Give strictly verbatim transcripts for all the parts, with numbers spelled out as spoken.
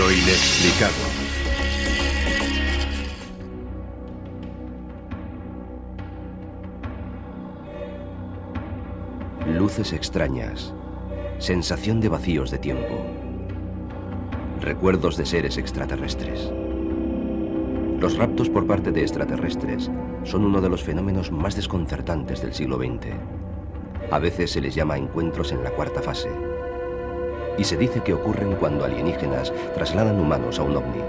Lo inexplicado. Luces extrañas. Sensación de vacíos de tiempo. Recuerdos de seres extraterrestres. Los raptos por parte de extraterrestres son uno de los fenómenos más desconcertantes del siglo veinte. A veces se les llama encuentros en la cuarta fase. Y se dice que ocurren cuando alienígenas trasladan humanos a un ovni.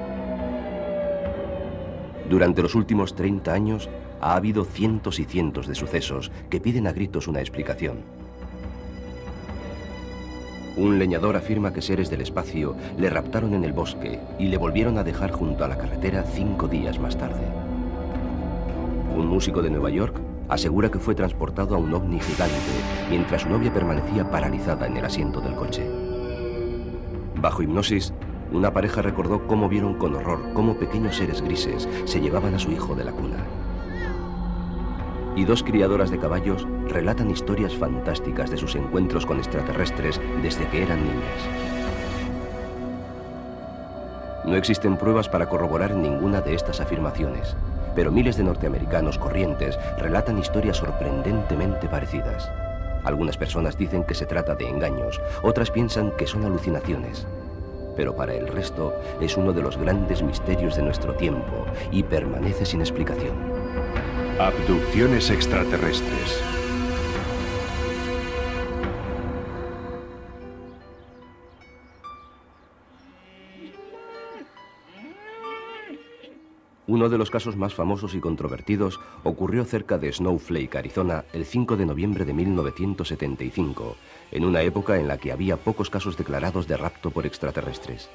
Durante los últimos treinta años ha habido cientos y cientos de sucesos que piden a gritos una explicación. Un leñador afirma que seres del espacio le raptaron en el bosque y le volvieron a dejar junto a la carretera cinco días más tarde. Un músico de Nueva York asegura que fue transportado a un ovni gigante mientras su novia permanecía paralizada en el asiento del coche. Bajo hipnosis, una pareja recordó cómo vieron con horror cómo pequeños seres grises se llevaban a su hijo de la cuna. Y dos criadoras de caballos relatan historias fantásticas de sus encuentros con extraterrestres desde que eran niñas. No existen pruebas para corroborar ninguna de estas afirmaciones, pero miles de norteamericanos corrientes relatan historias sorprendentemente parecidas. Algunas personas dicen que se trata de engaños, otras piensan que son alucinaciones. Pero para el resto es uno de los grandes misterios de nuestro tiempo y permanece sin explicación. Abducciones extraterrestres. Uno de los casos más famosos y controvertidos ocurrió cerca de Snowflake, Arizona, el cinco de noviembre de mil novecientos setenta y cinco, en una época en la que había pocos casos declarados de rapto por extraterrestres.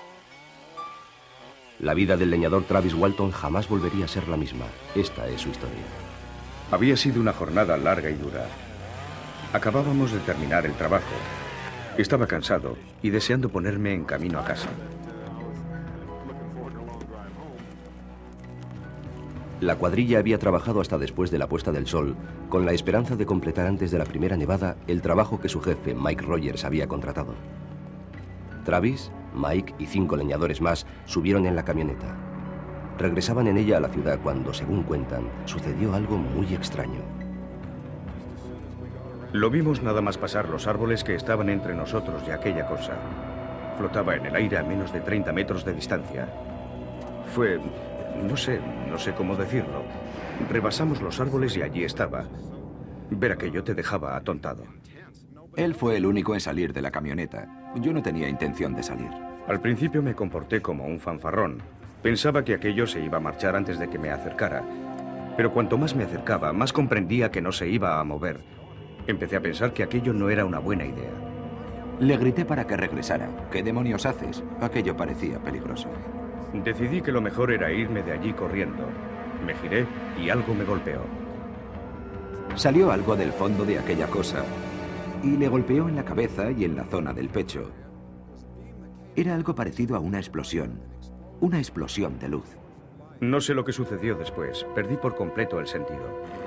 La vida del leñador Travis Walton jamás volvería a ser la misma. Esta es su historia. Había sido una jornada larga y dura. Acabábamos de terminar el trabajo. Estaba cansado y deseando ponerme en camino a casa. La cuadrilla había trabajado hasta después de la puesta del sol, con la esperanza de completar antes de la primera nevada el trabajo que su jefe, Mike Rogers, había contratado. Travis, Mike y cinco leñadores más subieron en la camioneta. Regresaban en ella a la ciudad cuando, según cuentan, sucedió algo muy extraño. Lo vimos nada más pasar los árboles que estaban entre nosotros y aquella cosa. Flotaba en el aire a menos de treinta metros de distancia. Fue... no sé, no sé cómo decirlo. Rebasamos los árboles y allí estaba. Ver aquello te dejaba atontado. Él fue el único en salir de la camioneta. Yo no tenía intención de salir. Al principio me comporté como un fanfarrón. Pensaba que aquello se iba a marchar antes de que me acercara. Pero cuanto más me acercaba, más comprendía que no se iba a mover. Empecé a pensar que aquello no era una buena idea. Le grité para que regresara. ¿Qué demonios haces? Aquello parecía peligroso. Decidí que lo mejor era irme de allí corriendo. Me giré y algo me golpeó. Salió algo del fondo de aquella cosa y le golpeó en la cabeza y en la zona del pecho. Era algo parecido a una explosión. Una explosión de luz. No sé lo que sucedió después. Perdí por completo el sentido.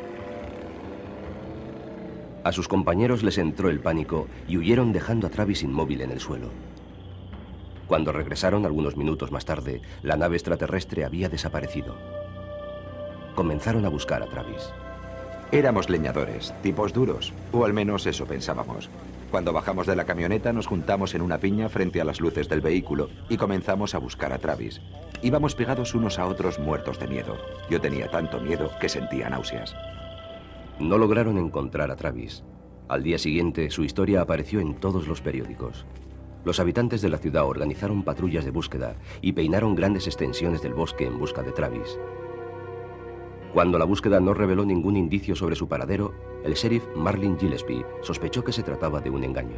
A sus compañeros les entró el pánico y huyeron dejando a Travis inmóvil en el suelo. Cuando regresaron algunos minutos más tarde, la nave extraterrestre había desaparecido. Comenzaron a buscar a Travis. Éramos leñadores, tipos duros, o al menos eso pensábamos. Cuando bajamos de la camioneta nos juntamos en una piña frente a las luces del vehículo y comenzamos a buscar a Travis. Íbamos pegados unos a otros muertos de miedo. Yo tenía tanto miedo que sentía náuseas. No lograron encontrar a Travis. Al día siguiente, su historia apareció en todos los periódicos. Los habitantes de la ciudad organizaron patrullas de búsqueda y peinaron grandes extensiones del bosque en busca de Travis. Cuando la búsqueda no reveló ningún indicio sobre su paradero, el sheriff Marlin Gillespie sospechó que se trataba de un engaño.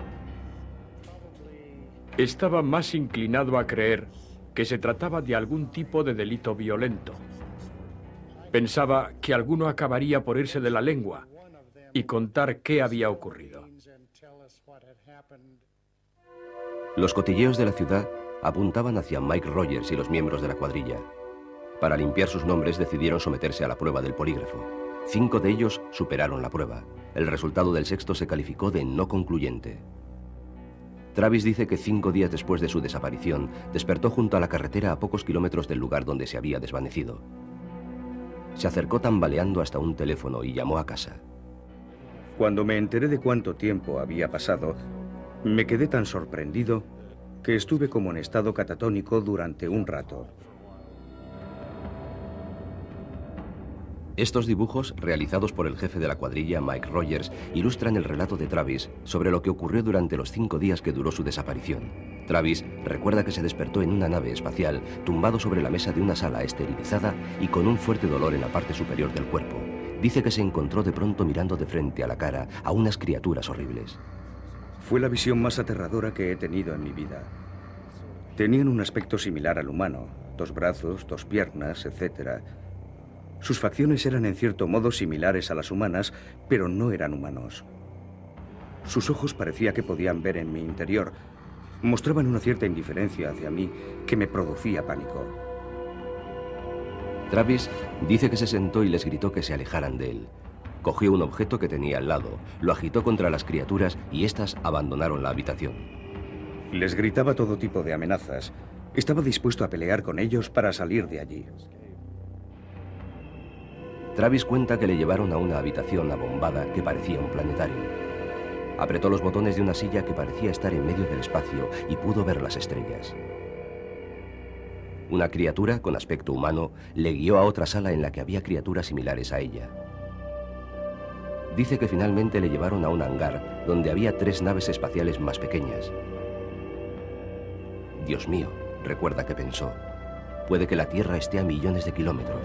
Estaba más inclinado a creer que se trataba de algún tipo de delito violento. Pensaba que alguno acabaría por irse de la lengua y contar qué había ocurrido. Los cotilleos de la ciudad apuntaban hacia Mike Rogers y los miembros de la cuadrilla. Para limpiar sus nombres decidieron someterse a la prueba del polígrafo. Cinco de ellos superaron la prueba. El resultado del sexto se calificó de no concluyente. Travis dice que cinco días después de su desaparición, despertó junto a la carretera a pocos kilómetros del lugar donde se había desvanecido. Se acercó tambaleando hasta un teléfono y llamó a casa. Cuando me enteré de cuánto tiempo había pasado, me quedé tan sorprendido que estuve como en estado catatónico durante un rato. Estos dibujos, realizados por el jefe de la cuadrilla, Mike Rogers, ilustran el relato de Travis sobre lo que ocurrió durante los cinco días que duró su desaparición. Travis recuerda que se despertó en una nave espacial, tumbado sobre la mesa de una sala esterilizada y con un fuerte dolor en la parte superior del cuerpo. Dice que se encontró de pronto mirando de frente a la cara a unas criaturas horribles. Fue la visión más aterradora que he tenido en mi vida. Tenían un aspecto similar al humano, dos brazos, dos piernas, etcétera. Sus facciones eran en cierto modo similares a las humanas, pero no eran humanos. Sus ojos parecía que podían ver en mi interior. Mostraban una cierta indiferencia hacia mí que me producía pánico. Travis dice que se sentó y les gritó que se alejaran de él. Cogió un objeto que tenía al lado, lo agitó contra las criaturas y éstas abandonaron la habitación. Les gritaba todo tipo de amenazas. Estaba dispuesto a pelear con ellos para salir de allí. Travis cuenta que le llevaron a una habitación abombada que parecía un planetario. Apretó los botones de una silla que parecía estar en medio del espacio y pudo ver las estrellas. Una criatura con aspecto humano le guió a otra sala en la que había criaturas similares a ella. Dice que finalmente le llevaron a un hangar donde había tres naves espaciales más pequeñas. Dios mío, recuerda que pensó, puede que la Tierra esté a millones de kilómetros.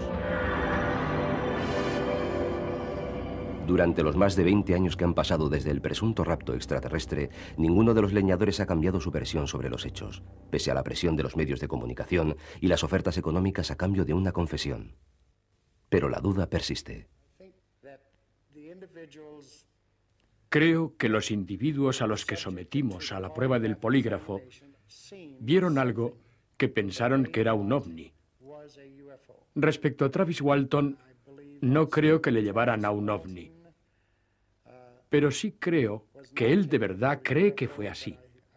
Durante los más de veinte años que han pasado desde el presunto rapto extraterrestre, ninguno de los leñadores ha cambiado su versión sobre los hechos, pese a la presión de los medios de comunicación y las ofertas económicas a cambio de una confesión. Pero la duda persiste. Creo que los individuos a los que sometimos a la prueba del polígrafo vieron algo que pensaron que era un ovni. Respecto a Travis Walton, no creo que le llevaran a un ovni. Pero sí creo que él de verdad cree que fue así.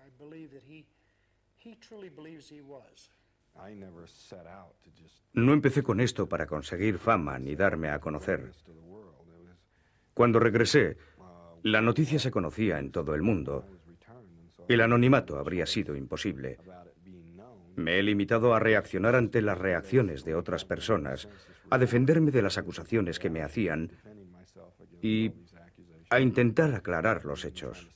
No empecé con esto para conseguir fama ni darme a conocer. Cuando regresé, la noticia se conocía en todo el mundo. El anonimato habría sido imposible. Me he limitado a reaccionar ante las reacciones de otras personas, a defenderme de las acusaciones que me hacían y a intentar aclarar los hechos.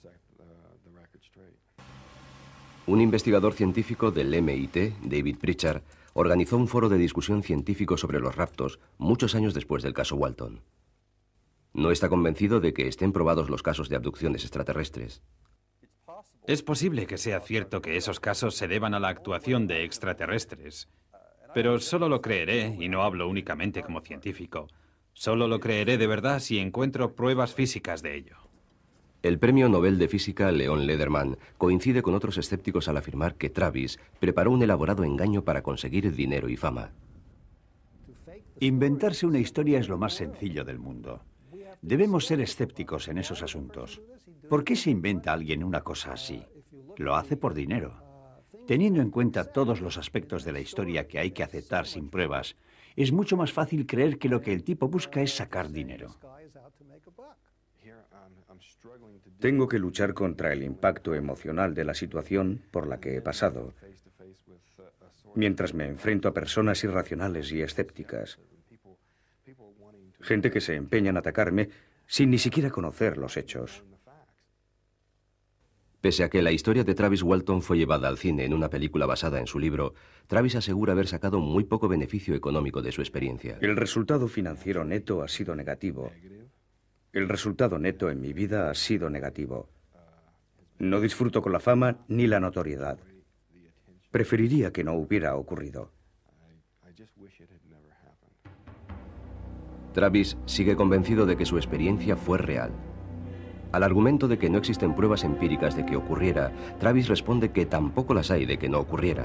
Un investigador científico del M I T, David Pritchard, organizó un foro de discusión científico sobre los raptos muchos años después del caso Walton. No está convencido de que estén probados los casos de abducciones extraterrestres. Es posible que sea cierto que esos casos se deban a la actuación de extraterrestres, pero solo lo creeré, y no hablo únicamente como científico, solo lo creeré de verdad si encuentro pruebas físicas de ello. El premio Nobel de Física Leon Lederman coincide con otros escépticos al afirmar que Travis preparó un elaborado engaño para conseguir dinero y fama. Inventarse una historia es lo más sencillo del mundo. Debemos ser escépticos en esos asuntos. ¿Por qué se inventa alguien una cosa así? Lo hace por dinero. Teniendo en cuenta todos los aspectos de la historia que hay que aceptar sin pruebas, es mucho más fácil creer que lo que el tipo busca es sacar dinero. Tengo que luchar contra el impacto emocional de la situación por la que he pasado, mientras me enfrento a personas irracionales y escépticas. Gente que se empeña en atacarme sin ni siquiera conocer los hechos. Pese a que la historia de Travis Walton fue llevada al cine en una película basada en su libro, Travis asegura haber sacado muy poco beneficio económico de su experiencia. El resultado financiero neto ha sido negativo. El resultado neto en mi vida ha sido negativo. No disfruto con la fama ni la notoriedad. Preferiría que no hubiera ocurrido. Travis sigue convencido de que su experiencia fue real. Al argumento de que no existen pruebas empíricas de que ocurriera, Travis responde que tampoco las hay de que no ocurriera.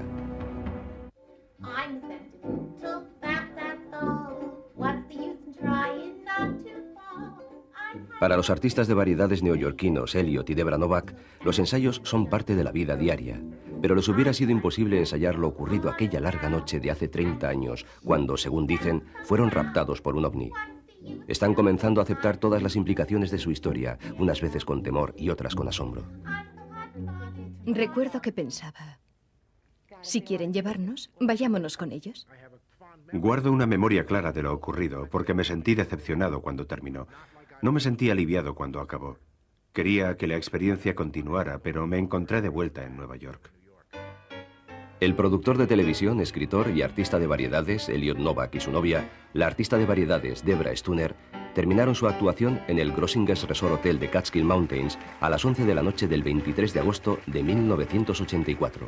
Para los artistas de variedades neoyorquinos Elliot y Debra Novak, los ensayos son parte de la vida diaria, pero les hubiera sido imposible ensayar lo ocurrido aquella larga noche de hace treinta años, cuando, según dicen, fueron raptados por un ovni. Están comenzando a aceptar todas las implicaciones de su historia, unas veces con temor y otras con asombro. Recuerdo que pensaba, si quieren llevarnos, vayámonos con ellos. Guardo una memoria clara de lo ocurrido, porque me sentí decepcionado cuando terminó. No me sentí aliviado cuando acabó. Quería que la experiencia continuara, pero me encontré de vuelta en Nueva York. El productor de televisión, escritor y artista de variedades, Elliot Novak, y su novia, la artista de variedades, Debra Stuner, terminaron su actuación en el Grossinger's Resort Hotel de Catskill Mountains a las once de la noche del veintitrés de agosto de mil novecientos ochenta y cuatro.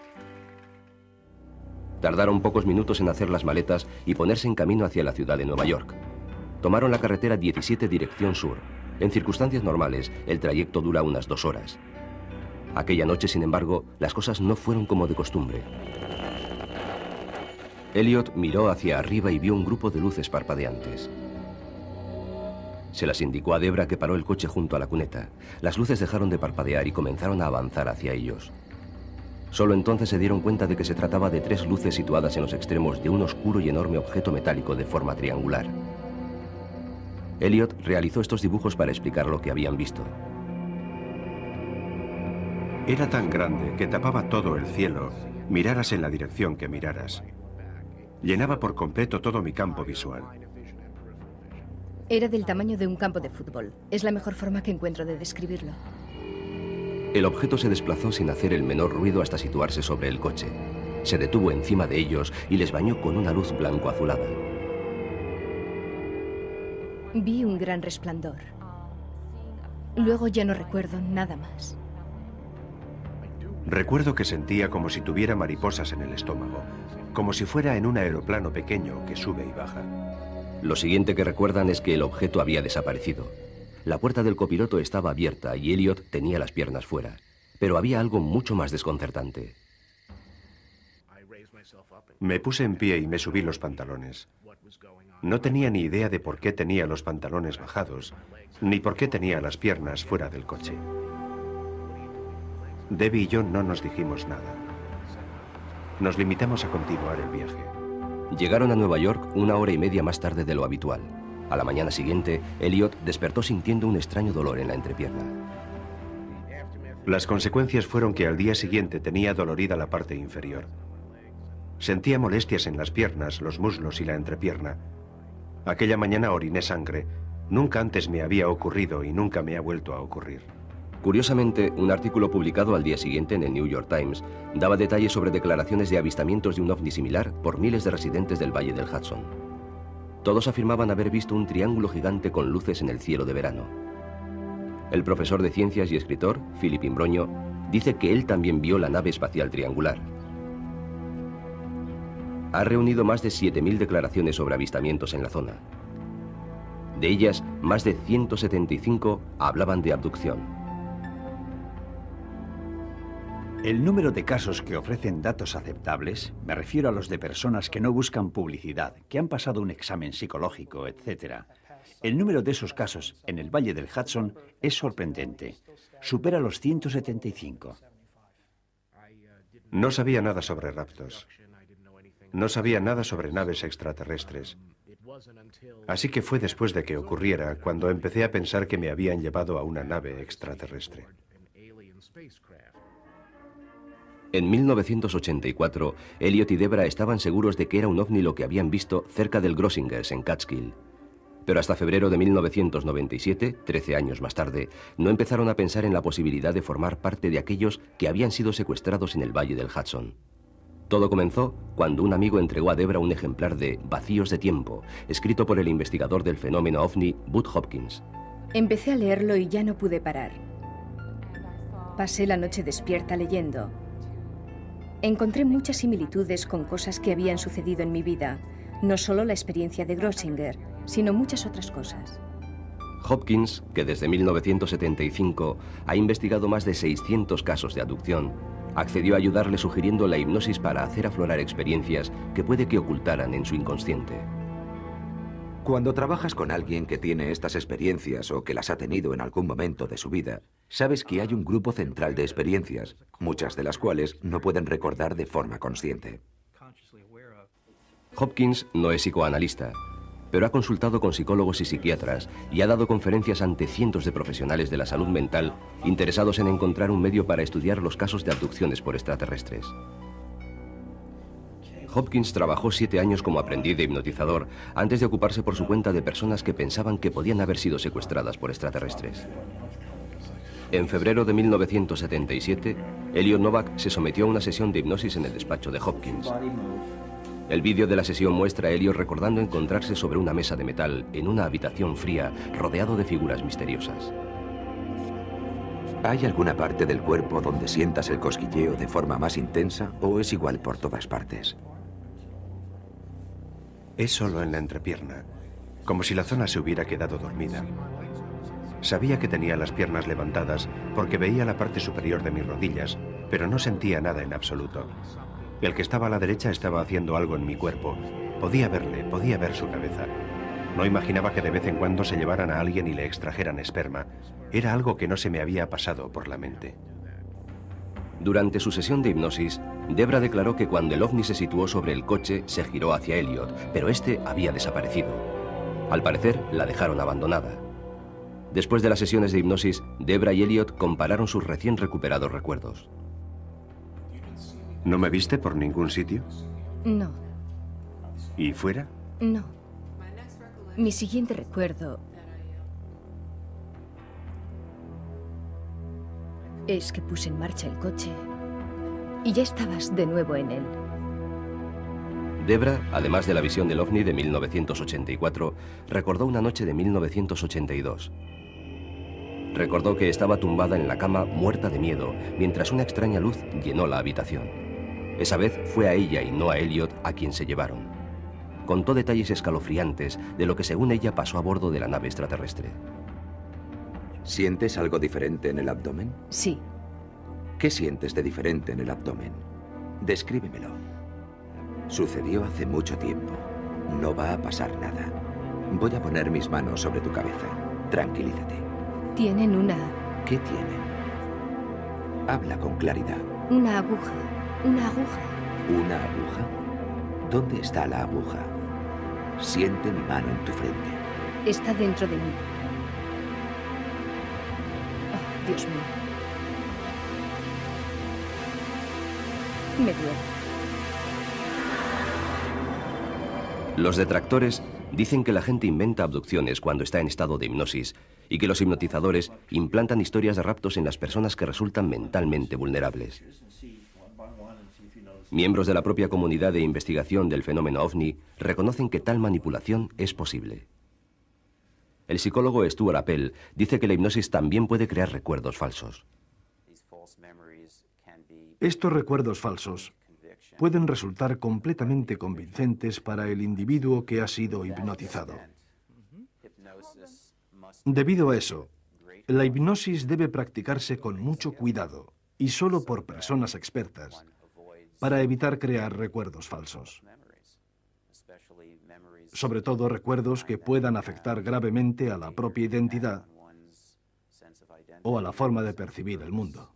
Tardaron pocos minutos en hacer las maletas y ponerse en camino hacia la ciudad de Nueva York. Tomaron la carretera diecisiete dirección sur. En circunstancias normales, el trayecto dura unas dos horas. Aquella noche, sin embargo, las cosas no fueron como de costumbre. Elliot miró hacia arriba y vio un grupo de luces parpadeantes. Se las indicó a Debra, que paró el coche junto a la cuneta. Las luces dejaron de parpadear y comenzaron a avanzar hacia ellos. Solo entonces se dieron cuenta de que se trataba de tres luces situadas en los extremos de un oscuro y enorme objeto metálico de forma triangular. Elliot realizó estos dibujos para explicar lo que habían visto. Era tan grande que tapaba todo el cielo, miraras en la dirección que miraras. Llenaba por completo todo mi campo visual. Era del tamaño de un campo de fútbol. Es la mejor forma que encuentro de describirlo. El objeto se desplazó sin hacer el menor ruido hasta situarse sobre el coche. Se detuvo encima de ellos y les bañó con una luz blanco-azulada. Vi un gran resplandor. Luego ya no recuerdo nada más. Recuerdo que sentía como si tuviera mariposas en el estómago, como si fuera en un aeroplano pequeño que sube y baja. Lo siguiente que recuerdan es que el objeto había desaparecido. La puerta del copiloto estaba abierta y Elliot tenía las piernas fuera. Pero había algo mucho más desconcertante. Me puse en pie y me subí los pantalones. No tenía ni idea de por qué tenía los pantalones bajados, ni por qué tenía las piernas fuera del coche. Debbie y yo no nos dijimos nada. Nos limitamos a continuar el viaje. Llegaron a Nueva York una hora y media más tarde de lo habitual. A la mañana siguiente, Elliot despertó sintiendo un extraño dolor en la entrepierna. Las consecuencias fueron que al día siguiente tenía dolorida la parte inferior. Sentía molestias en las piernas, los muslos y la entrepierna. Aquella mañana oriné sangre. Nunca antes me había ocurrido y nunca me ha vuelto a ocurrir. Curiosamente, un artículo publicado al día siguiente en el New York Times daba detalles sobre declaraciones de avistamientos de un ovni similar por miles de residentes del Valle del Hudson. Todos afirmaban haber visto un triángulo gigante con luces en el cielo de verano. El profesor de ciencias y escritor, Philip Imbroño, dice que él también vio la nave espacial triangular. Ha reunido más de siete mil declaraciones sobre avistamientos en la zona. De ellas, más de ciento setenta y cinco hablaban de abducción. El número de casos que ofrecen datos aceptables, me refiero a los de personas que no buscan publicidad, que han pasado un examen psicológico, etcétera. El número de esos casos en el Valle del Hudson es sorprendente. Supera los ciento setenta y cinco. No sabía nada sobre raptos. No sabía nada sobre naves extraterrestres. Así que fue después de que ocurriera cuando empecé a pensar que me habían llevado a una nave extraterrestre. En mil novecientos ochenta y cuatro, Elliot y Debra estaban seguros de que era un ovni lo que habían visto cerca del Grossinger's en Catskill. Pero hasta febrero de mil novecientos noventa y siete, trece años más tarde, no empezaron a pensar en la posibilidad de formar parte de aquellos que habían sido secuestrados en el Valle del Hudson. Todo comenzó cuando un amigo entregó a Debra un ejemplar de Vacíos de tiempo, escrito por el investigador del fenómeno ovni, Bud Hopkins. Empecé a leerlo y ya no pude parar. Pasé la noche despierta leyendo. Encontré muchas similitudes con cosas que habían sucedido en mi vida, no solo la experiencia de Grossinger, sino muchas otras cosas. Hopkins, que desde mil novecientos setenta y cinco ha investigado más de seiscientos casos de abducción, accedió a ayudarle sugiriendo la hipnosis para hacer aflorar experiencias que puede que ocultaran en su inconsciente. Cuando trabajas con alguien que tiene estas experiencias o que las ha tenido en algún momento de su vida, sabes que hay un grupo central de experiencias, muchas de las cuales no pueden recordar de forma consciente. Hopkins no es psicoanalista, pero ha consultado con psicólogos y psiquiatras y ha dado conferencias ante cientos de profesionales de la salud mental interesados en encontrar un medio para estudiar los casos de abducciones por extraterrestres. Hopkins trabajó siete años como aprendiz de hipnotizador antes de ocuparse por su cuenta de personas que pensaban que podían haber sido secuestradas por extraterrestres. En febrero de mil novecientos setenta y siete, Elliot Novak se sometió a una sesión de hipnosis en el despacho de Hopkins. El vídeo de la sesión muestra a Elliot recordando encontrarse sobre una mesa de metal en una habitación fría rodeado de figuras misteriosas. ¿Hay alguna parte del cuerpo donde sientas el cosquilleo de forma más intensa o es igual por todas partes? Es solo en la entrepierna, como si la zona se hubiera quedado dormida. Sabía que tenía las piernas levantadas porque veía la parte superior de mis rodillas, pero no sentía nada en absoluto. El que estaba a la derecha estaba haciendo algo en mi cuerpo. Podía verle, podía ver su cabeza. No imaginaba que de vez en cuando se llevaran a alguien y le extrajeran esperma. Era algo que no se me había pasado por la mente. Durante su sesión de hipnosis, Debra declaró que cuando el ovni se situó sobre el coche, se giró hacia Elliot, pero este había desaparecido. Al parecer, la dejaron abandonada. Después de las sesiones de hipnosis, Debra y Elliot compararon sus recién recuperados recuerdos. ¿No me viste por ningún sitio? No. ¿Y fuera? No. Mi siguiente recuerdo es que puse en marcha el coche y ya estabas de nuevo en él. Debra, además de la visión del ovni de mil novecientos ochenta y cuatro, recordó una noche de mil novecientos ochenta y dos. Recordó que estaba tumbada en la cama muerta de miedo mientras una extraña luz llenó la habitación. Esa vez fue a ella y no a Elliot a quien se llevaron. Contó detalles escalofriantes de lo que según ella pasó a bordo de la nave extraterrestre. ¿Sientes algo diferente en el abdomen? Sí. ¿Qué sientes de diferente en el abdomen? Descríbemelo. Sucedió hace mucho tiempo. No va a pasar nada. Voy a poner mis manos sobre tu cabeza. Tranquilízate. Tienen una... ¿Qué tienen? Habla con claridad. Una aguja. Una aguja. ¿Una aguja? ¿Dónde está la aguja? Siente mi mano en tu frente. Está dentro de mí. Oh, Dios mío. Me duele. Los detractores dicen que la gente inventa abducciones cuando está en estado de hipnosis y que los hipnotizadores implantan historias de raptos en las personas que resultan mentalmente vulnerables. Miembros de la propia comunidad de investigación del fenómeno ovni reconocen que tal manipulación es posible. El psicólogo Stuart Appel dice que la hipnosis también puede crear recuerdos falsos. Estos recuerdos falsos pueden resultar completamente convincentes para el individuo que ha sido hipnotizado. Debido a eso, la hipnosis debe practicarse con mucho cuidado y solo por personas expertas, para evitar crear recuerdos falsos. Sobre todo recuerdos que puedan afectar gravemente a la propia identidad o a la forma de percibir el mundo.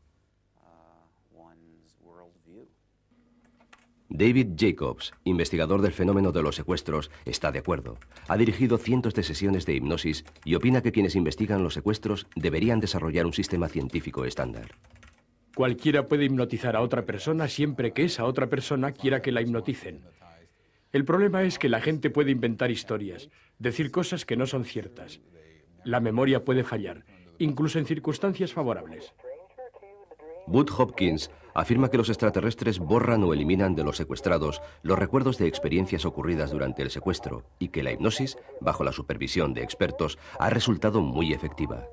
David Jacobs, investigador del fenómeno de los secuestros, está de acuerdo. Ha dirigido cientos de sesiones de hipnosis y opina que quienes investigan los secuestros deberían desarrollar un sistema científico estándar. Cualquiera puede hipnotizar a otra persona siempre que esa otra persona quiera que la hipnoticen. El problema es que la gente puede inventar historias, decir cosas que no son ciertas. La memoria puede fallar, incluso en circunstancias favorables. Bud Hopkins afirma que los extraterrestres borran o eliminan de los secuestrados los recuerdos de experiencias ocurridas durante el secuestro y que la hipnosis, bajo la supervisión de expertos, ha resultado muy efectiva.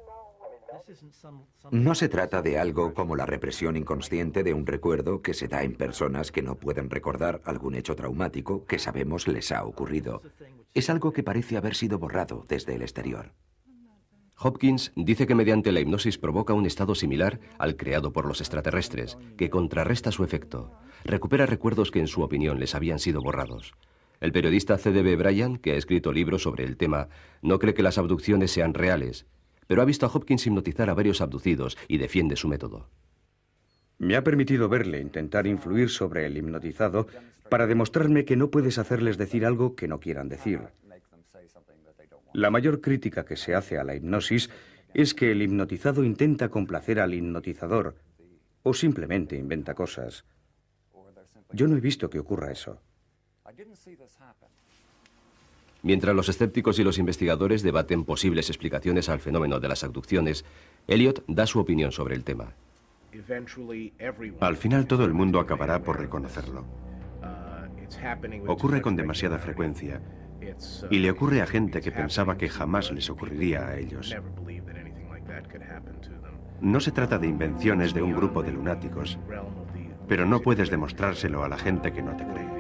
No se trata de algo como la represión inconsciente de un recuerdo que se da en personas que no pueden recordar algún hecho traumático que sabemos les ha ocurrido. Es algo que parece haber sido borrado desde el exterior. Hopkins dice que mediante la hipnosis provoca un estado similar al creado por los extraterrestres, que contrarresta su efecto. Recupera recuerdos que en su opinión les habían sido borrados. El periodista C D B Bryant, que ha escrito libros sobre el tema, no cree que las abducciones sean reales, pero ha visto a Hopkins hipnotizar a varios abducidos y defiende su método. Me ha permitido verle intentar influir sobre el hipnotizado para demostrarme que no puedes hacerles decir algo que no quieran decir. La mayor crítica que se hace a la hipnosis es que el hipnotizado intenta complacer al hipnotizador o simplemente inventa cosas. Yo no he visto que ocurra eso. Mientras los escépticos y los investigadores debaten posibles explicaciones al fenómeno de las abducciones, Elliot da su opinión sobre el tema. Al final todo el mundo acabará por reconocerlo. Ocurre con demasiada frecuencia y le ocurre a gente que pensaba que jamás les ocurriría a ellos. No se trata de invenciones de un grupo de lunáticos, pero no puedes demostrárselo a la gente que no te cree.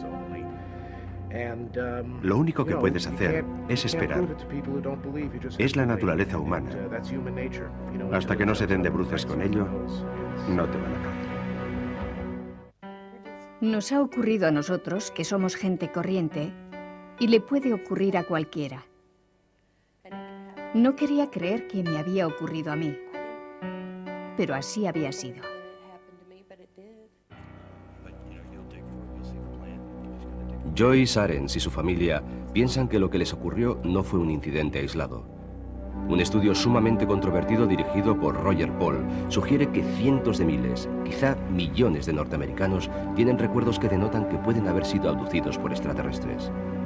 Lo único que puedes hacer es esperar. Es la naturaleza humana. Hasta que no se den de bruces con ello, no te van a creer. Nos ha ocurrido a nosotros, que somos gente corriente, y le puede ocurrir a cualquiera. No quería creer que me había ocurrido a mí, pero así había sido. Joyce Arens y su familia piensan que lo que les ocurrió no fue un incidente aislado. Un estudio sumamente controvertido dirigido por Roger Paul sugiere que cientos de miles, quizá millones de norteamericanos tienen recuerdos que denotan que pueden haber sido abducidos por extraterrestres.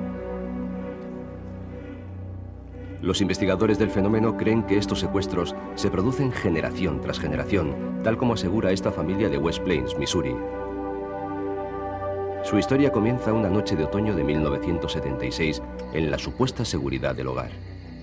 Los investigadores del fenómeno creen que estos secuestros se producen generación tras generación, tal como asegura esta familia de West Plains, Missouri. Su historia comienza una noche de otoño de mil novecientos setenta y seis en la supuesta seguridad del hogar.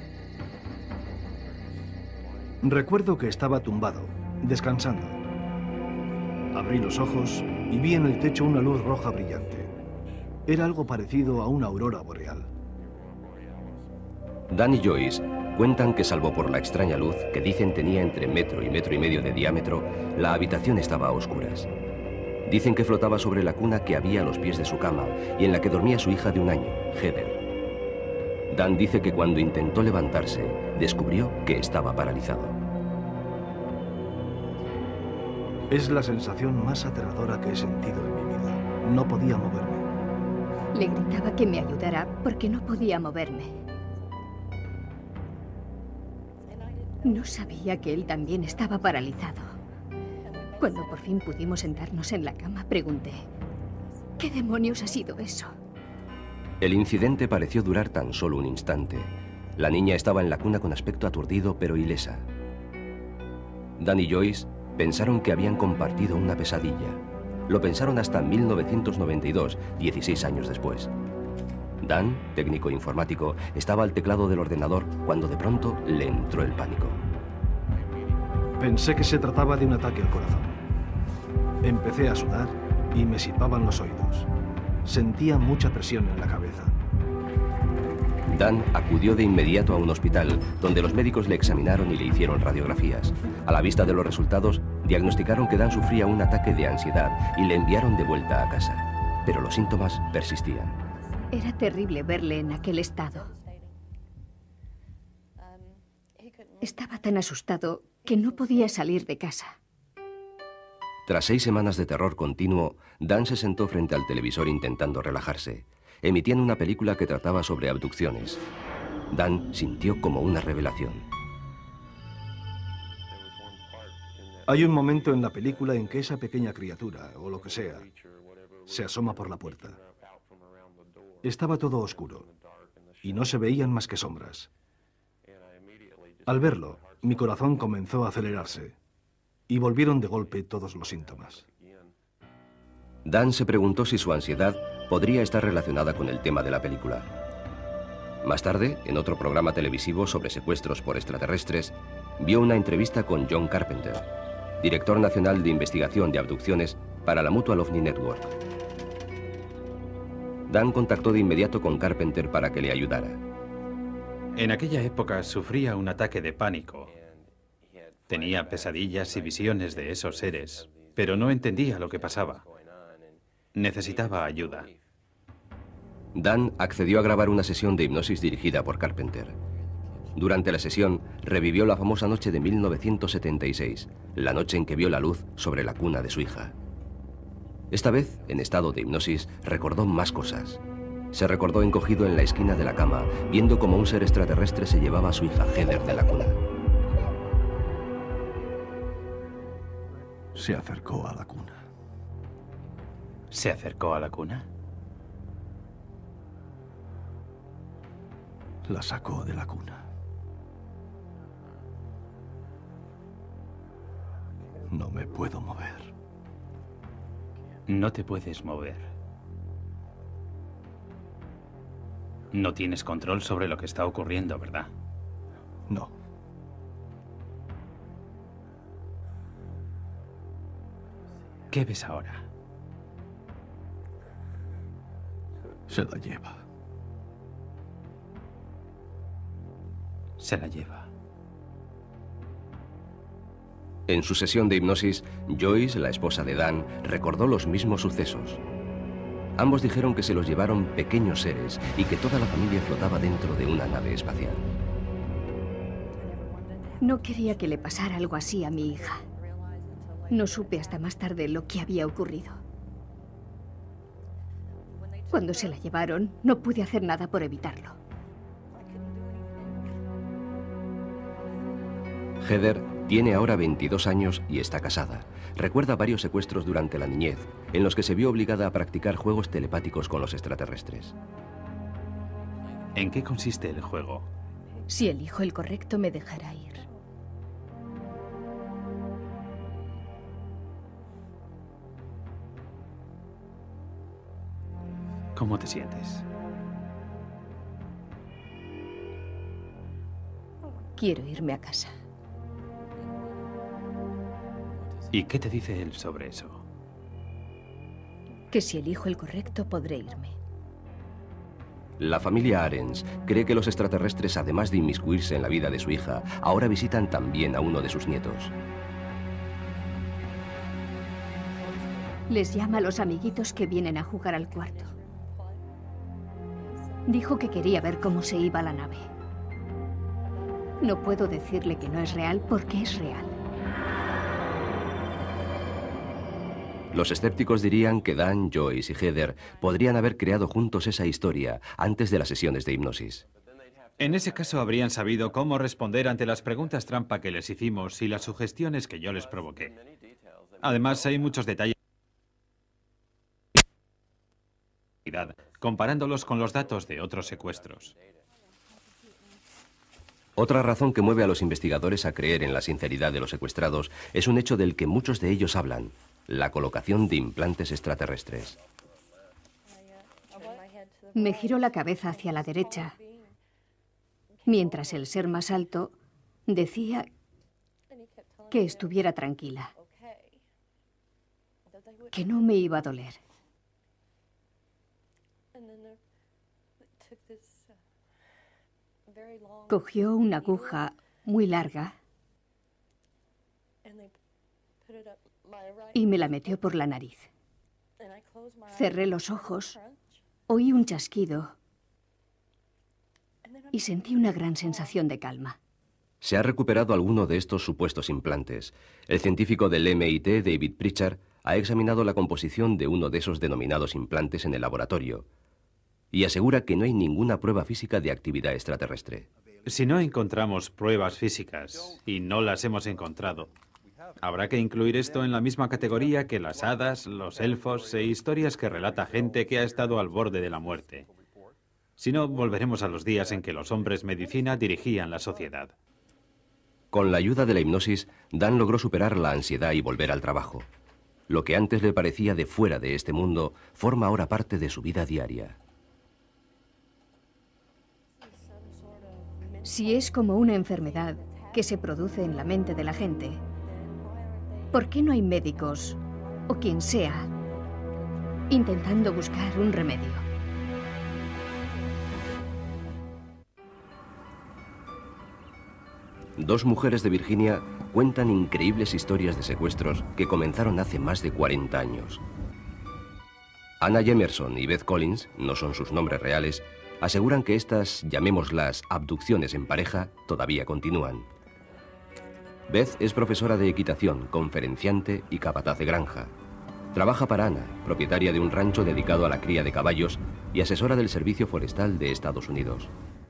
Recuerdo que estaba tumbado, descansando. Abrí los ojos y vi en el techo una luz roja brillante. Era algo parecido a una aurora boreal. Dan y Joyce cuentan que, salvo por la extraña luz, que dicen tenía entre metro y metro y medio de diámetro, la habitación estaba a oscuras. Dicen que flotaba sobre la cuna que había a los pies de su cama y en la que dormía su hija de un año, Heather. Dan dice que cuando intentó levantarse, descubrió que estaba paralizado. Es la sensación más aterradora que he sentido en mi vida. No podía moverme. Le gritaba que me ayudara porque no podía moverme. No sabía que él también estaba paralizado. Cuando por fin pudimos sentarnos en la cama, pregunté, ¿qué demonios ha sido eso? El incidente pareció durar tan solo un instante. La niña estaba en la cuna con aspecto aturdido pero ilesa. Dan y Joyce pensaron que habían compartido una pesadilla. Lo pensaron hasta mil novecientos noventa y dos, dieciséis años después. Dan, técnico informático, estaba al teclado del ordenador cuando de pronto le entró el pánico. Pensé que se trataba de un ataque al corazón. Empecé a sudar y me silbaban los oídos. Sentía mucha presión en la cabeza. Dan acudió de inmediato a un hospital, donde los médicos le examinaron y le hicieron radiografías. A la vista de los resultados, diagnosticaron que Dan sufría un ataque de ansiedad y le enviaron de vuelta a casa. Pero los síntomas persistían. Era terrible verle en aquel estado. Estaba tan asustado que no podía salir de casa. Tras seis semanas de terror continuo, Dan se sentó frente al televisor intentando relajarse. Emitían una película que trataba sobre abducciones. Dan sintió como una revelación. Hay un momento en la película en que esa pequeña criatura, o lo que sea, se asoma por la puerta. Estaba todo oscuro y no se veían más que sombras. Al verlo, mi corazón comenzó a acelerarse y volvieron de golpe todos los síntomas. Dan se preguntó si su ansiedad podría estar relacionada con el tema de la película. Más tarde, en otro programa televisivo sobre secuestros por extraterrestres, vio una entrevista con John Carpenter, director nacional de investigación de abducciones para la Mutual OVNI Network. Dan contactó de inmediato con Carpenter para que le ayudara. En aquella época sufría un ataque de pánico. Tenía pesadillas y visiones de esos seres, pero no entendía lo que pasaba. Necesitaba ayuda. Dan accedió a grabar una sesión de hipnosis dirigida por Carpenter. Durante la sesión, revivió la famosa noche de mil novecientos setenta y seis, la noche en que vio la luz sobre la cuna de su hija. Esta vez, en estado de hipnosis, recordó más cosas. Se recordó encogido en la esquina de la cama, viendo cómo un ser extraterrestre se llevaba a su hija Heather de la cuna. Se acercó a la cuna. ¿Se acercó a la cuna? La sacó de la cuna. No me puedo mover. No te puedes mover. No tienes control sobre lo que está ocurriendo, ¿verdad? No. ¿Qué ves ahora? Se la lleva. Se la lleva. En su sesión de hipnosis, Joyce, la esposa de Dan, recordó los mismos sucesos. Ambos dijeron que se los llevaron pequeños seres y que toda la familia flotaba dentro de una nave espacial. No quería que le pasara algo así a mi hija. No supe hasta más tarde lo que había ocurrido. Cuando se la llevaron, no pude hacer nada por evitarlo. Heather tiene ahora veintidós años y está casada. Recuerda varios secuestros durante la niñez, en los que se vio obligada a practicar juegos telepáticos con los extraterrestres. ¿En qué consiste el juego? Si elijo el correcto, me dejará ir. ¿Cómo te sientes? Quiero irme a casa. ¿Y qué te dice él sobre eso? Que si elijo el correcto, podré irme. La familia Arens cree que los extraterrestres, además de inmiscuirse en la vida de su hija, ahora visitan también a uno de sus nietos. Les llama a los amiguitos que vienen a jugar al cuarto. Dijo que quería ver cómo se iba la nave. No puedo decirle que no es real porque es real. Los escépticos dirían que Dan, Joyce y Heather podrían haber creado juntos esa historia antes de las sesiones de hipnosis. En ese caso habrían sabido cómo responder ante las preguntas trampa que les hicimos y las sugestiones que yo les provoqué. Además, hay muchos detalles comparándolos con los datos de otros secuestros. Otra razón que mueve a los investigadores a creer en la sinceridad de los secuestrados es un hecho del que muchos de ellos hablan: la colocación de implantes extraterrestres. Me giró la cabeza hacia la derecha, mientras el ser más alto decía que estuviera tranquila, que no me iba a doler. Cogió una aguja muy larga y me la metió por la nariz. Cerré los ojos, oí un chasquido y sentí una gran sensación de calma. Se ha recuperado alguno de estos supuestos implantes. El científico del M I T, David Pritchard, ha examinado la composición de uno de esos denominados implantes en el laboratorio y asegura que no hay ninguna prueba física de actividad extraterrestre. Si no encontramos pruebas físicas, y no las hemos encontrado, habrá que incluir esto en la misma categoría que las hadas, los elfos e historias que relata gente que ha estado al borde de la muerte. Si no, volveremos a los días en que los hombres medicina dirigían la sociedad. Con la ayuda de la hipnosis, Dan logró superar la ansiedad y volver al trabajo. Lo que antes le parecía de fuera de este mundo forma ahora parte de su vida diaria. Si es como una enfermedad que se produce en la mente de la gente, ¿por qué no hay médicos, o quien sea, intentando buscar un remedio? Dos mujeres de Virginia cuentan increíbles historias de secuestros que comenzaron hace más de cuarenta años. Anna Jemerson y Beth Collins, no son sus nombres reales, aseguran que estas, llamémoslas abducciones en pareja, todavía continúan. Beth es profesora de equitación, conferenciante y capataz de granja. Trabaja para Anna, propietaria de un rancho dedicado a la cría de caballos y asesora del Servicio Forestal de Estados Unidos.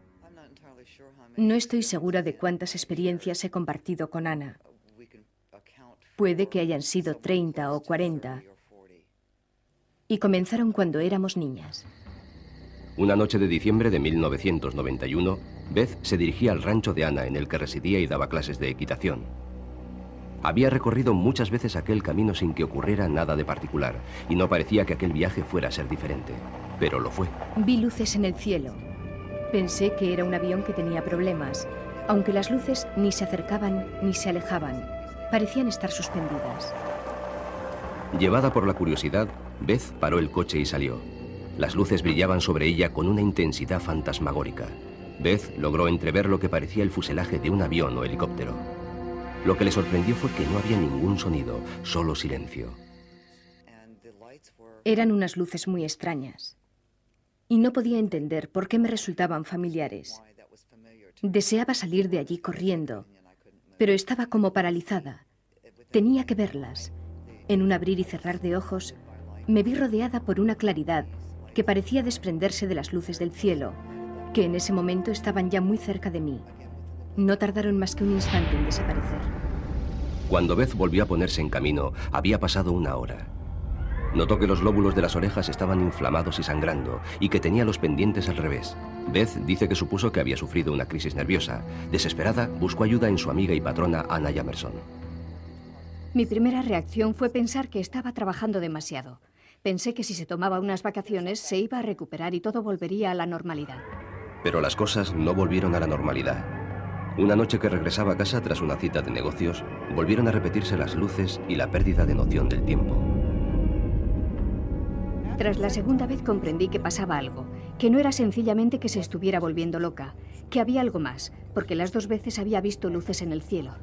No estoy segura de cuántas experiencias he compartido con Anna. Puede que hayan sido treinta o cuarenta. Y comenzaron cuando éramos niñas. Una noche de diciembre de mil novecientos noventa y uno, Beth se dirigía al rancho de Anna en el que residía y daba clases de equitación. Había recorrido muchas veces aquel camino sin que ocurriera nada de particular, y no parecía que aquel viaje fuera a ser diferente, pero lo fue. Vi luces en el cielo. Pensé que era un avión que tenía problemas, aunque las luces ni se acercaban ni se alejaban. Parecían estar suspendidas. Llevada por la curiosidad, Beth paró el coche y salió. Las luces brillaban sobre ella con una intensidad fantasmagórica. Beth logró entrever lo que parecía el fuselaje de un avión o helicóptero. Lo que le sorprendió fue que no había ningún sonido, solo silencio. Eran unas luces muy extrañas. Y no podía entender por qué me resultaban familiares. Deseaba salir de allí corriendo, pero estaba como paralizada. Tenía que verlas. En un abrir y cerrar de ojos, me vi rodeada por una claridad que parecía desprenderse de las luces del cielo, que en ese momento estaban ya muy cerca de mí. No tardaron más que un instante en desaparecer. Cuando Beth volvió a ponerse en camino, había pasado una hora. Notó que los lóbulos de las orejas estaban inflamados y sangrando, y que tenía los pendientes al revés. Beth dice que supuso que había sufrido una crisis nerviosa. Desesperada, buscó ayuda en su amiga y patrona Anna Jemerson. Mi primera reacción fue pensar que estaba trabajando demasiado. Pensé que si se tomaba unas vacaciones se iba a recuperar y todo volvería a la normalidad. Pero las cosas no volvieron a la normalidad. Una noche que regresaba a casa tras una cita de negocios, volvieron a repetirse las luces y la pérdida de noción del tiempo. Tras la segunda vez comprendí que pasaba algo, que no era sencillamente que se estuviera volviendo loca, que había algo más, porque las dos veces había visto luces en el cielo.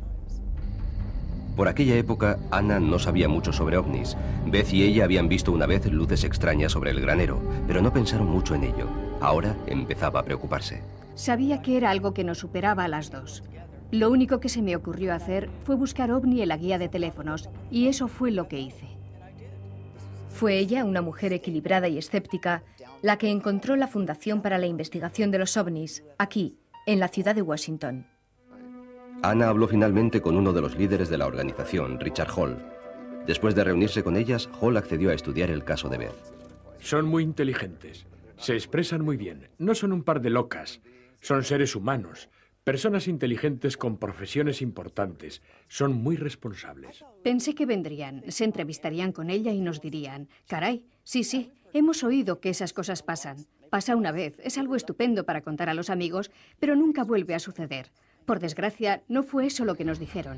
Por aquella época, Anna no sabía mucho sobre ovnis. Beth y ella habían visto una vez luces extrañas sobre el granero, pero no pensaron mucho en ello. Ahora empezaba a preocuparse. Sabía que era algo que nos superaba a las dos. Lo único que se me ocurrió hacer fue buscar ovni en la guía de teléfonos, y eso fue lo que hice. Fue ella, una mujer equilibrada y escéptica, la que encontró la Fundación para la Investigación de los OVNIs, aquí, en la ciudad de Washington. Anna habló finalmente con uno de los líderes de la organización, Richard Hall. Después de reunirse con ellas, Hall accedió a estudiar el caso de Beth. Son muy inteligentes, se expresan muy bien, no son un par de locas, son seres humanos, personas inteligentes con profesiones importantes, son muy responsables. Pensé que vendrían, se entrevistarían con ella y nos dirían, caray, sí, sí, hemos oído que esas cosas pasan. Pasa una vez, es algo estupendo para contar a los amigos, pero nunca vuelve a suceder. Por desgracia, no fue eso lo que nos dijeron.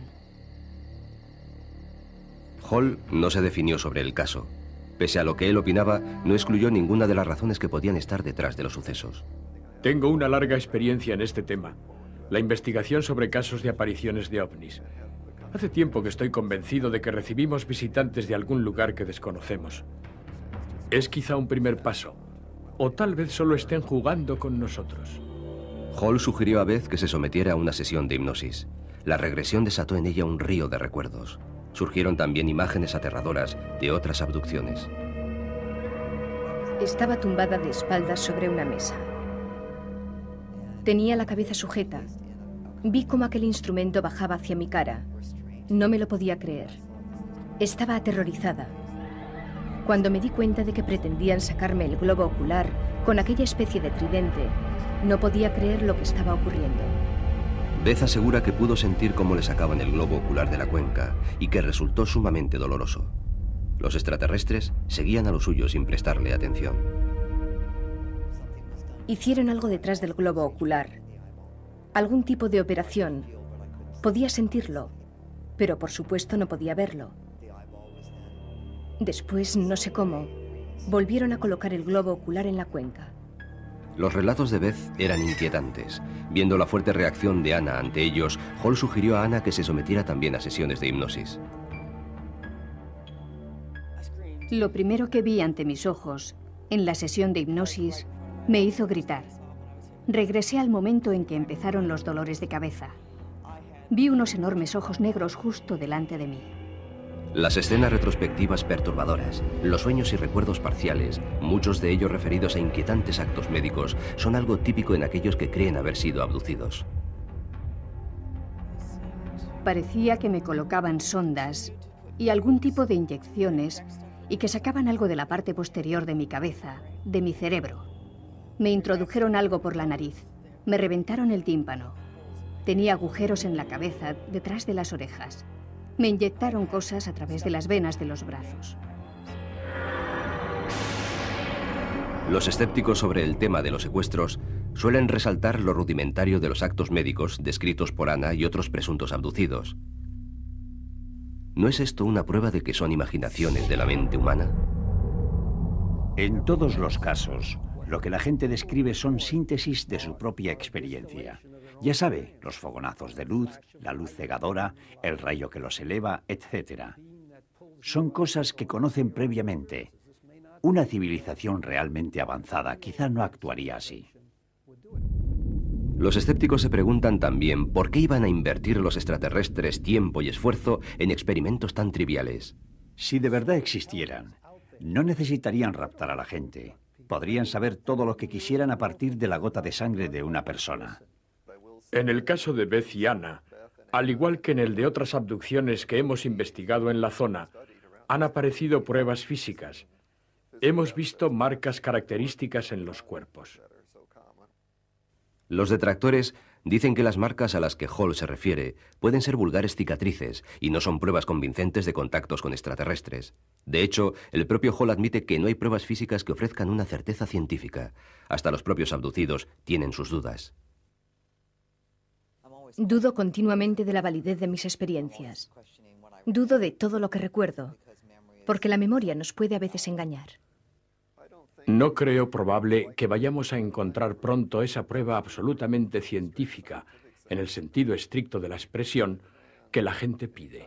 Hall no se definió sobre el caso. Pese a lo que él opinaba, no excluyó ninguna de las razones que podían estar detrás de los sucesos. Tengo una larga experiencia en este tema, la investigación sobre casos de apariciones de ovnis. Hace tiempo que estoy convencido de que recibimos visitantes de algún lugar que desconocemos. Es quizá un primer paso, o tal vez solo estén jugando con nosotros. Hall sugirió a Beth que se sometiera a una sesión de hipnosis. La regresión desató en ella un río de recuerdos. Surgieron también imágenes aterradoras de otras abducciones. Estaba tumbada de espaldas sobre una mesa. Tenía la cabeza sujeta. Vi cómo aquel instrumento bajaba hacia mi cara. No me lo podía creer. Estaba aterrorizada. Cuando me di cuenta de que pretendían sacarme el globo ocular con aquella especie de tridente, no podía creer lo que estaba ocurriendo. Beth asegura que pudo sentir cómo le sacaban el globo ocular de la cuenca y que resultó sumamente doloroso. Los extraterrestres seguían a lo suyo sin prestarle atención. Hicieron algo detrás del globo ocular. Algún tipo de operación. Podía sentirlo, pero por supuesto no podía verlo. Después, no sé cómo, volvieron a colocar el globo ocular en la cuenca. Los relatos de Beth eran inquietantes. Viendo la fuerte reacción de Anna ante ellos, Hall sugirió a Anna que se sometiera también a sesiones de hipnosis. Lo primero que vi ante mis ojos, en la sesión de hipnosis, me hizo gritar. Regresé al momento en que empezaron los dolores de cabeza. Vi unos enormes ojos negros justo delante de mí. Las escenas retrospectivas perturbadoras, los sueños y recuerdos parciales, muchos de ellos referidos a inquietantes actos médicos, son algo típico en aquellos que creen haber sido abducidos. Parecía que me colocaban sondas y algún tipo de inyecciones y que sacaban algo de la parte posterior de mi cabeza, de mi cerebro. Me introdujeron algo por la nariz, me reventaron el tímpano. Tenía agujeros en la cabeza, detrás de las orejas. Me inyectaron cosas a través de las venas de los brazos. Los escépticos sobre el tema de los secuestros suelen resaltar lo rudimentario de los actos médicos descritos por Anna y otros presuntos abducidos. ¿No es esto una prueba de que son imaginaciones de la mente humana? En todos los casos, lo que la gente describe son síntesis de su propia experiencia. Ya sabe, los fogonazos de luz, la luz cegadora, el rayo que los eleva, etcétera. Son cosas que conocen previamente. Una civilización realmente avanzada quizá no actuaría así. Los escépticos se preguntan también por qué iban a invertir los extraterrestres tiempo y esfuerzo en experimentos tan triviales. Si de verdad existieran, no necesitarían raptar a la gente. Podrían saber todo lo que quisieran a partir de la gota de sangre de una persona. En el caso de Beth y Anna, al igual que en el de otras abducciones que hemos investigado en la zona, han aparecido pruebas físicas. Hemos visto marcas características en los cuerpos. Los detractores dicen que las marcas a las que Hall se refiere pueden ser vulgares cicatrices y no son pruebas convincentes de contactos con extraterrestres. De hecho, el propio Hall admite que no hay pruebas físicas que ofrezcan una certeza científica. Hasta los propios abducidos tienen sus dudas. Dudo continuamente de la validez de mis experiencias. Dudo de todo lo que recuerdo, porque la memoria nos puede a veces engañar. No creo probable que vayamos a encontrar pronto esa prueba absolutamente científica, en el sentido estricto de la expresión, que la gente pide.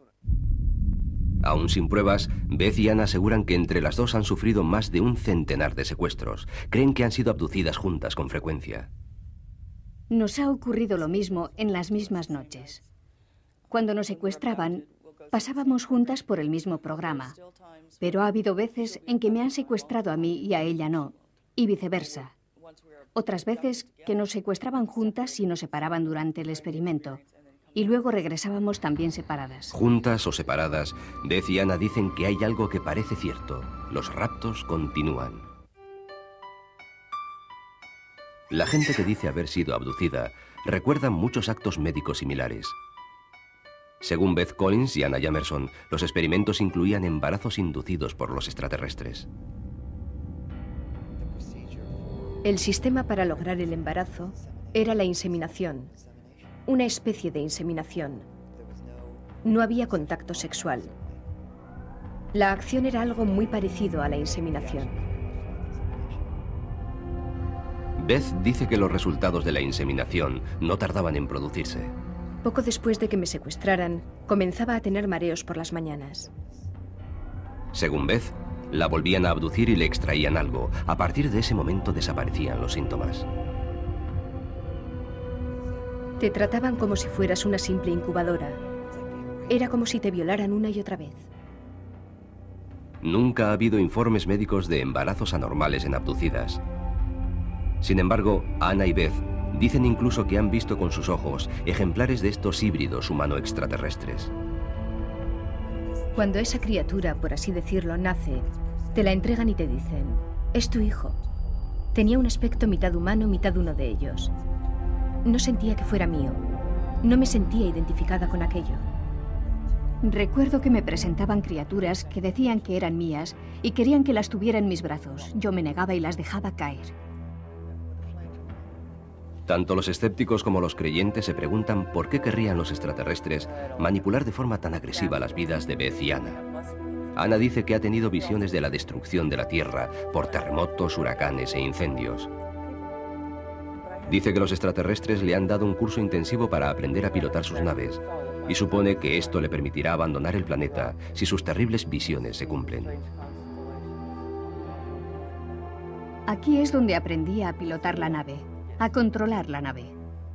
Aún sin pruebas, Beth y Anna aseguran que entre las dos han sufrido más de un centenar de secuestros. Creen que han sido abducidas juntas con frecuencia. Nos ha ocurrido lo mismo en las mismas noches. Cuando nos secuestraban, pasábamos juntas por el mismo programa, pero ha habido veces en que me han secuestrado a mí y a ella no, y viceversa. Otras veces que nos secuestraban juntas y nos separaban durante el experimento, y luego regresábamos también separadas. Juntas o separadas, Beth y Anna dicen que hay algo que parece cierto. Los raptos continúan. La gente que dice haber sido abducida recuerda muchos actos médicos similares. Según Beth Collins y Anna Jamerson, los experimentos incluían embarazos inducidos por los extraterrestres. El sistema para lograr el embarazo era la inseminación, una especie de inseminación. No había contacto sexual. La acción era algo muy parecido a la inseminación. Beth dice que los resultados de la inseminación no tardaban en producirse. Poco después de que me secuestraran, comenzaba a tener mareos por las mañanas. Según Beth, la volvían a abducir y le extraían algo. A partir de ese momento desaparecían los síntomas. Te trataban como si fueras una simple incubadora. Era como si te violaran una y otra vez. Nunca ha habido informes médicos de embarazos anormales en abducidas. Sin embargo, Anna y Beth dicen incluso que han visto con sus ojos ejemplares de estos híbridos humano-extraterrestres. Cuando esa criatura, por así decirlo, nace, te la entregan y te dicen, es tu hijo. Tenía un aspecto mitad humano, mitad uno de ellos. No sentía que fuera mío. No me sentía identificada con aquello. Recuerdo que me presentaban criaturas que decían que eran mías y querían que las tuviera en mis brazos. Yo me negaba y las dejaba caer. Tanto los escépticos como los creyentes se preguntan por qué querrían los extraterrestres manipular de forma tan agresiva las vidas de Beth y Anna. Anna dice que ha tenido visiones de la destrucción de la Tierra por terremotos, huracanes e incendios. Dice que los extraterrestres le han dado un curso intensivo para aprender a pilotar sus naves y supone que esto le permitirá abandonar el planeta si sus terribles visiones se cumplen. Aquí es donde aprendí a pilotar la nave, a controlar la nave.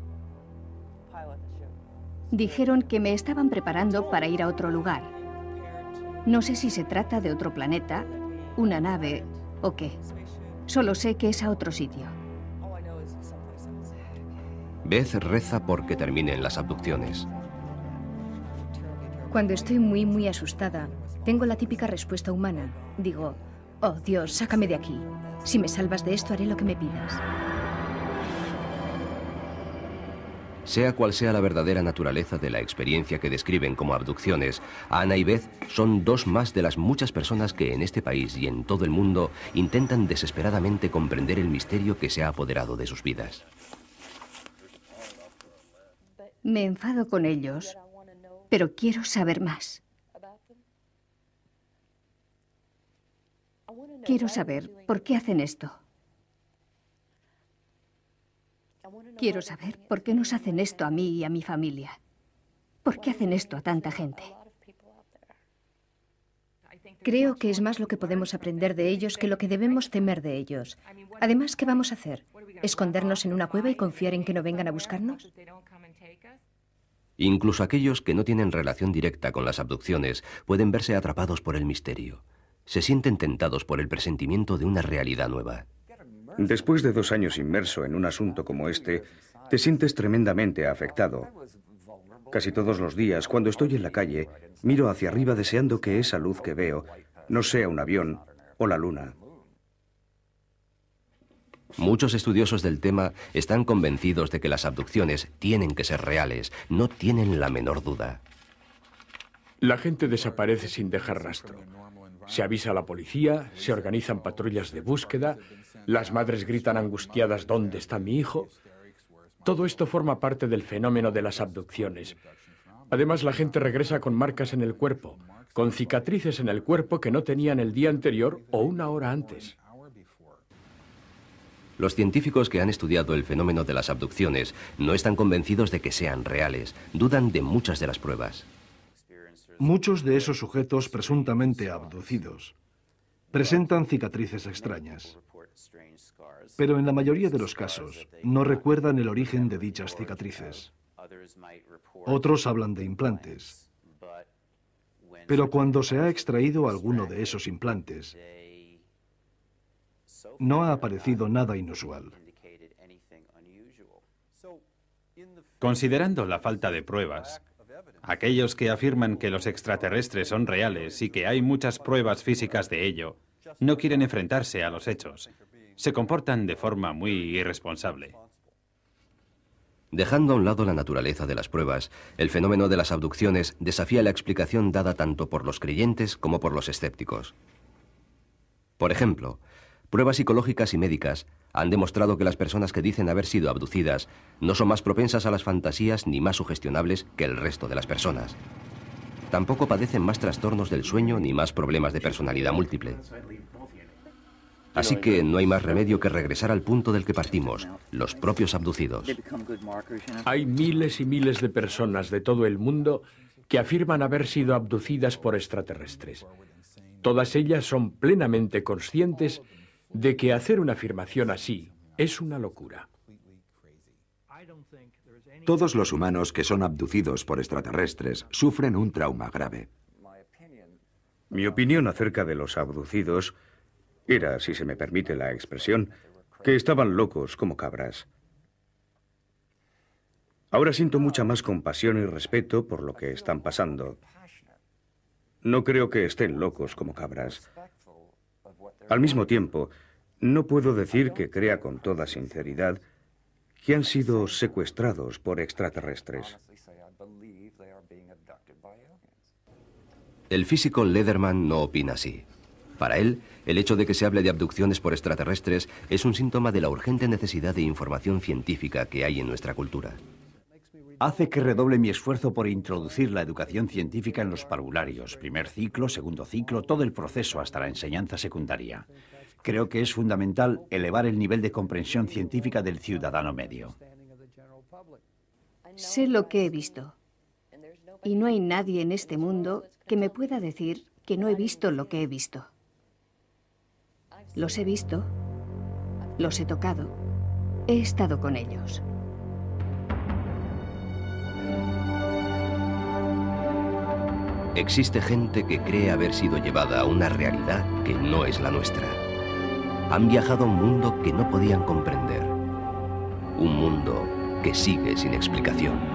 Dijeron que me estaban preparando para ir a otro lugar. No sé si se trata de otro planeta, una nave o qué. Solo sé que es a otro sitio. Beth reza porque terminen las abducciones. Cuando estoy muy, muy asustada, tengo la típica respuesta humana. Digo, oh Dios, sácame de aquí. Si me salvas de esto, haré lo que me pidas. Sea cual sea la verdadera naturaleza de la experiencia que describen como abducciones, Ana y Beth son dos más de las muchas personas que en este país y en todo el mundo intentan desesperadamente comprender el misterio que se ha apoderado de sus vidas. Me enfado con ellos, pero quiero saber más. Quiero saber por qué hacen esto. Quiero saber por qué nos hacen esto a mí y a mi familia. ¿Por qué hacen esto a tanta gente? Creo que es más lo que podemos aprender de ellos que lo que debemos temer de ellos. Además, ¿qué vamos a hacer? ¿Escondernos en una cueva y confiar en que no vengan a buscarnos? Incluso aquellos que no tienen relación directa con las abducciones pueden verse atrapados por el misterio. Se sienten tentados por el presentimiento de una realidad nueva. Después de dos años inmerso en un asunto como este, te sientes tremendamente afectado. Casi todos los días, cuando estoy en la calle, miro hacia arriba deseando que esa luz que veo no sea un avión o la luna. Muchos estudiosos del tema están convencidos de que las abducciones tienen que ser reales, no tienen la menor duda. La gente desaparece sin dejar rastro. Se avisa a la policía, se organizan patrullas de búsqueda, las madres gritan angustiadas ¿dónde está mi hijo? Todo esto forma parte del fenómeno de las abducciones. Además, la gente regresa con marcas en el cuerpo, con cicatrices en el cuerpo que no tenían el día anterior o una hora antes. Los científicos que han estudiado el fenómeno de las abducciones no están convencidos de que sean reales, dudan de muchas de las pruebas. Muchos de esos sujetos presuntamente abducidos presentan cicatrices extrañas, pero en la mayoría de los casos no recuerdan el origen de dichas cicatrices. Otros hablan de implantes, pero cuando se ha extraído alguno de esos implantes, no ha aparecido nada inusual. Considerando la falta de pruebas, aquellos que afirman que los extraterrestres son reales y que hay muchas pruebas físicas de ello, no quieren enfrentarse a los hechos. Se comportan de forma muy irresponsable. Dejando a un lado la naturaleza de las pruebas, el fenómeno de las abducciones desafía la explicación dada tanto por los creyentes como por los escépticos. Por ejemplo, pruebas psicológicas y médicas han demostrado que las personas que dicen haber sido abducidas no son más propensas a las fantasías ni más sugestionables que el resto de las personas. Tampoco padecen más trastornos del sueño ni más problemas de personalidad múltiple. Así que no hay más remedio que regresar al punto del que partimos, los propios abducidos. Hay miles y miles de personas de todo el mundo que afirman haber sido abducidas por extraterrestres. Todas ellas son plenamente conscientes de que hacer una afirmación así es una locura. Todos los humanos que son abducidos por extraterrestres sufren un trauma grave. Mi opinión acerca de los abducidos era, si se me permite la expresión, que estaban locos como cabras. Ahora siento mucha más compasión y respeto por lo que están pasando. No creo que estén locos como cabras. Al mismo tiempo, no puedo decir que crea con toda sinceridad que han sido secuestrados por extraterrestres. El físico Lederman no opina así. Para él, el hecho de que se hable de abducciones por extraterrestres es un síntoma de la urgente necesidad de información científica que hay en nuestra cultura. Hace que redoble mi esfuerzo por introducir la educación científica en los parvularios, primer ciclo, segundo ciclo, todo el proceso hasta la enseñanza secundaria. Creo que es fundamental elevar el nivel de comprensión científica del ciudadano medio. Sé lo que he visto. Y no hay nadie en este mundo que me pueda decir que no he visto lo que he visto. Los he visto Los he tocado. He estado con ellos. Existe gente que cree haber sido llevada a una realidad que no es la nuestra. Han viajado a un mundo que no podían comprender. Un mundo que sigue sin explicación.